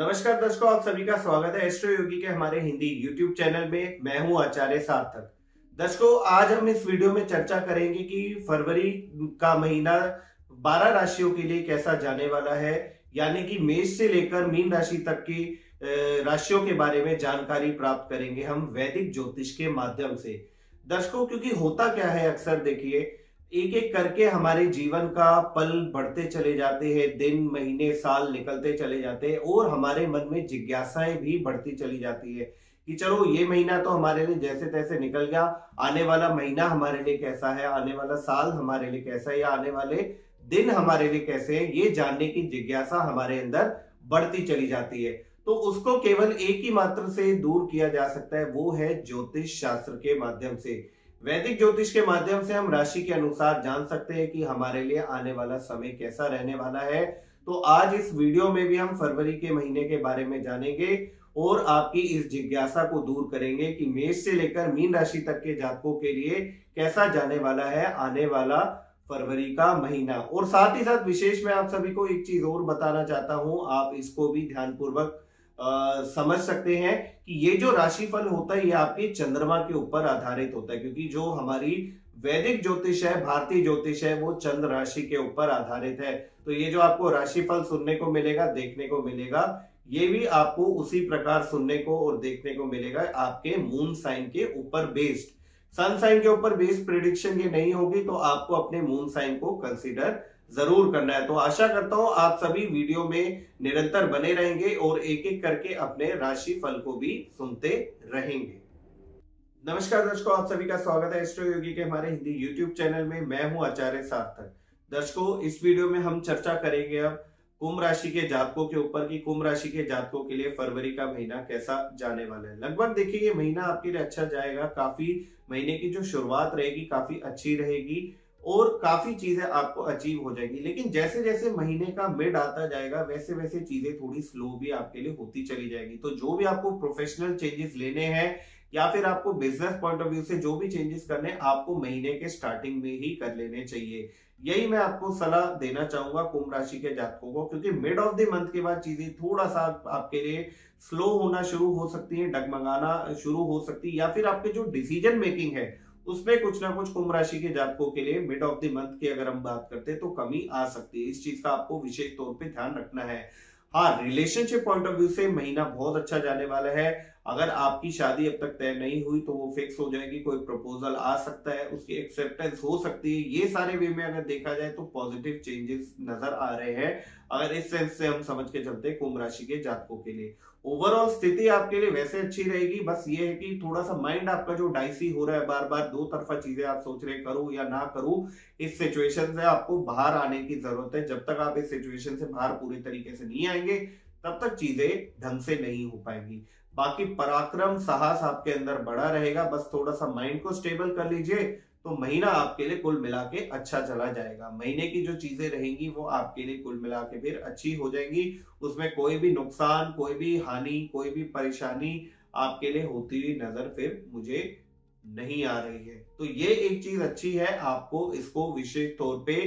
नमस्कार दर्शकों, आप सभी का स्वागत है एस्ट्रो योगी के हमारे हिंदी यूट्यूब चैनल में। मैं हूं आचार्य सार्थक। दर्शकों, आज हम इस वीडियो में चर्चा करेंगे कि फरवरी का महीना 12 राशियों के लिए कैसा जाने वाला है, यानी कि मेष से लेकर मीन राशि तक की राशियों के बारे में जानकारी प्राप्त करेंगे हम वैदिक ज्योतिष के माध्यम से। दर्शकों, क्योंकि होता क्या है, अक्सर देखिए एक एक करके हमारे जीवन का पल बढ़ते चले जाते हैं, दिन महीने साल निकलते चले जाते हैं और हमारे मन में जिज्ञासाएं भी बढ़ती चली जाती है कि चलो ये महीना तो हमारे लिए जैसे तैसे निकल गया, आने वाला महीना हमारे लिए कैसा है, आने वाला साल हमारे लिए कैसा है या आने वाले दिन हमारे लिए कैसे हैं, ये जानने की जिज्ञासा हमारे अंदर बढ़ती चली जाती है। तो उसको केवल एक ही मात्र से दूर किया जा सकता है, वो है ज्योतिष शास्त्र के माध्यम से। वैदिक ज्योतिष के माध्यम से हम राशि के अनुसार जान सकते हैं कि हमारे लिए आने वाला समय कैसा रहने वाला है। तो आज इस वीडियो में भी हम फरवरी के महीने के बारे में जानेंगे और आपकी इस जिज्ञासा को दूर करेंगे कि मेष से लेकर मीन राशि तक के जातकों के लिए कैसा जाने वाला है आने वाला फरवरी का महीना। और साथ ही साथ विशेष मैं आप सभी को एक चीज और बताना चाहता हूं, आप इसको भी ध्यानपूर्वक समझ सकते हैं कि ये जो राशिफल होता है ये आपके चंद्रमा के ऊपर आधारित होता है, क्योंकि जो हमारी वैदिक ज्योतिष है, भारतीय ज्योतिष है, वो चंद्र राशि के ऊपर आधारित है। तो ये जो आपको राशिफल सुनने को मिलेगा, देखने को मिलेगा, ये भी आपको उसी प्रकार सुनने को और देखने को मिलेगा आपके मून साइन के ऊपर बेस्ड। सन साइन के ऊपर बेस्ड प्रिडिक्शन ये नहीं होगी, तो आपको अपने मून साइन को कंसीडर जरूर करना है। तो आशा करता हूं आप सभी वीडियो में निरंतर बने रहेंगे और एक एक करके अपने राशि फल को भी सुनते रहेंगे। नमस्कार दर्शकों, आप सभी का स्वागत है एस्ट्रो योगी के हमारे हिंदी यूट्यूब चैनल में। मैं हूं आचार्य सार्थक। दर्शकों, इस वीडियो में हम चर्चा करेंगे अब कुंभ राशि के जातकों के ऊपर कि कुंभ राशि के जातकों के लिए फरवरी का महीना कैसा जाने वाला है। लगभग देखिए ये महीना आपके लिए अच्छा जाएगा। काफी महीने की जो शुरुआत रहेगी काफी अच्छी रहेगी और काफी चीजें आपको अचीव हो जाएगी। लेकिन जैसे जैसे महीने का मिड आता जाएगा वैसे वैसे चीजें थोड़ी स्लो भी आपके लिए होती चली जाएगी। तो जो भी आपको प्रोफेशनल चेंजेस लेने हैं या फिर आपको बिजनेस पॉइंट ऑफ व्यू से जो भी चेंजेस करने हैं, आपको महीने के स्टार्टिंग में ही कर लेने चाहिए। यही मैं आपको सलाह देना चाहूंगा कुंभ राशि के जातकों को, क्योंकि मिड ऑफ द मंथ के बाद चीजें थोड़ा सा आपके लिए स्लो होना शुरू हो सकती है, डगमगाना शुरू हो सकती है, या फिर आपके जो डिसीजन मेकिंग है उसमें कुछ ना कुछ कुंभ राशि के जातकों के लिए मिड ऑफ द मंथ की अगर हम बात करते हैं तो कमी आ सकती है। इस चीज का आपको विशेष तौर पे ध्यान रखना है। हाँ, रिलेशनशिप पॉइंट ऑफ व्यू से महीना बहुत अच्छा जाने वाला है। अगर आपकी शादी अब तक तय नहीं हुई तो वो फिक्स हो जाएगी, कोई प्रपोजल आ सकता है, उसकी एक्सेप्टेंस हो सकती है। ये सारे वे में अगर देखा जाए तो पॉजिटिव चेंजेस नजर आ रहे हैं, अगर इस सेंस से हम समझ के चलते कुंभ राशि के जातकों के लिए। ओवरऑल स्थिति आपके लिए वैसे अच्छी रहेगी, बस ये है कि थोड़ा सा माइंड आपका जो डाइसी हो रहा है, बार बार दो तरफा चीजें आप सोच रहे करूं या ना करूं, इस सिचुएशन से आपको बाहर आने की जरूरत है। जब तक आप इस सिचुएशन से बाहर पूरी तरीके से नहीं आएंगे तब तक चीजें ढंग से नहीं हो पाएंगी। बाकी पराक्रम साहस आपके अंदर बड़ा रहेगा, बस थोड़ा सा माइंड को स्टेबल कर लीजिए तो महीना आपके लिए कुल मिला के अच्छा चला जाएगा। महीने की जो चीजें रहेंगी वो आपके लिए कुल मिला के फिर अच्छी हो जाएंगी। उसमें कोई भी नुकसान, कोई भी हानि, कोई भी परेशानी आपके लिए होती हुई नजर फिर मुझे नहीं आ रही है। तो ये एक चीज अच्छी है, आपको इसको विशेष तौर पे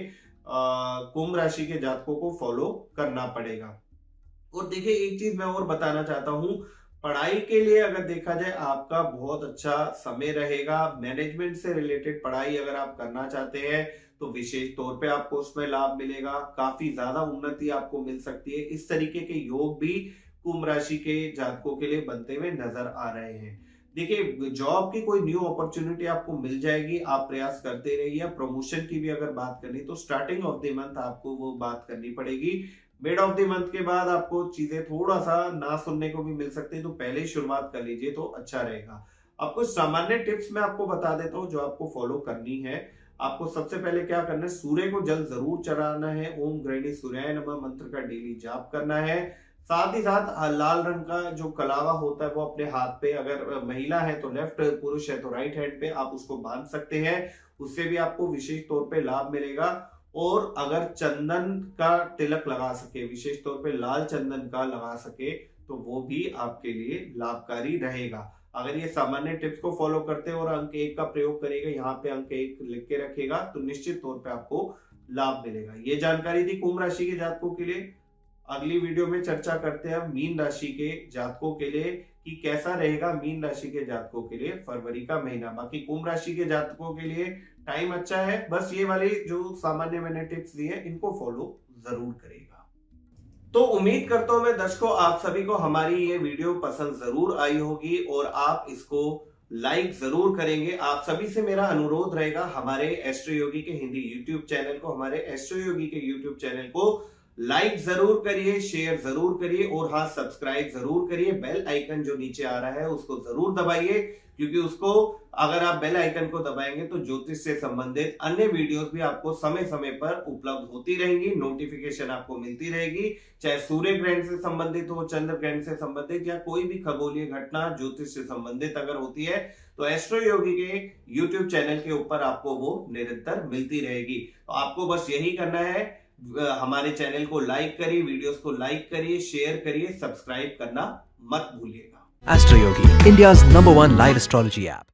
कुंभ राशि के जातकों को फॉलो करना पड़ेगा। और देखिए एक चीज मैं और बताना चाहता हूं, पढ़ाई के लिए अगर देखा जाए आपका बहुत अच्छा समय रहेगा। मैनेजमेंट से रिलेटेड पढ़ाई अगर आप करना चाहते हैं तो विशेष तौर पे आपको उसमें लाभ मिलेगा, काफी ज्यादा उन्नति आपको मिल सकती है। इस तरीके के योग भी कुंभ राशि के जातकों के लिए बनते हुए नजर आ रहे हैं। देखिए जॉब की कोई न्यू अपॉर्चुनिटी आपको मिल जाएगी, आप प्रयास करते रहिए। प्रमोशन की भी अगर बात करनी तो स्टार्टिंग ऑफ द मंथ आपको वो बात करनी पड़ेगी। मिड ऑफ द मंथ के बाद आपको चीजें थोड़ा सा ना सुनने को भी मिल सकती है, तो पहले ही शुरुआत कर लीजिए तो अच्छा रहेगा। अब कुछ सामान्य टिप्स मैं आपको बता देता हूँ जो आपको फॉलो करनी है। आपको सबसे पहले क्या करना है, सूर्य को जल जरूर चढ़ाना है। ओम गृहिणी सूर्याय नमः मंत्र का डेली जाप करना है। साथ ही साथ लाल रंग का जो कलावा होता है वो अपने हाथ पे, अगर महिला है तो लेफ्ट, पुरुष है तो राइट हैंड पे आप उसको बांध सकते हैं। उससे भी आपको विशेष तौर पे लाभ मिलेगा। और अगर चंदन का तिलक लगा सके, विशेष तौर पे लाल चंदन का लगा सके, तो वो भी आपके लिए लाभकारी रहेगा। अगर ये सामान्य टिप्स को फॉलो करते हैं और अंक 1 का प्रयोग करेगा, यहाँ पे अंक 1 लिख के रखेगा, तो निश्चित तौर पे आपको लाभ मिलेगा। ये जानकारी थी कुंभ राशि के जातकों के लिए। अगली वीडियो में चर्चा करते हैं अब मीन राशि के जातकों के लिए कि कैसा रहेगा मीन राशि के जातकों के लिए फरवरी का महीना। बाकी कुंभ राशि के जातकों के लिए टाइम अच्छा है, बस ये वाली जो सामान्य मैंने टिप्स दी है इनको फॉलो जरूर करेगा। तो उम्मीद करता हूं मैं दर्शकों आप सभी को हमारी ये वीडियो पसंद जरूर आई होगी और आप इसको लाइक जरूर करेंगे। आप सभी से मेरा अनुरोध रहेगा हमारे एस्ट्रो योगी के हिंदी यूट्यूब चैनल को, हमारे एस्ट्रो योगी के यूट्यूब चैनल को लाइक जरूर करिए, शेयर जरूर करिए और हाँ सब्सक्राइब जरूर करिए। बेल आइकन जो नीचे आ रहा है उसको जरूर दबाइए, क्योंकि उसको अगर आप बेल आइकन को दबाएंगे तो ज्योतिष से संबंधित अन्य वीडियोस भी आपको समय समय पर उपलब्ध होती रहेंगी, नोटिफिकेशन आपको मिलती रहेगी। चाहे सूर्य ग्रहण से संबंधित हो, चंद्र ग्रहण से संबंधित या कोई भी खगोलीय घटना ज्योतिष से संबंधित अगर होती है तो एस्ट्रो योगी के यूट्यूब चैनल के ऊपर आपको वो निरंतर मिलती रहेगी। तो आपको बस यही करना है, हमारे चैनल को लाइक करिए, वीडियोस को लाइक करिए, शेयर करिए, सब्सक्राइब करना मत भूलिएगा। Astro Yogi, India's #1 live astrology app.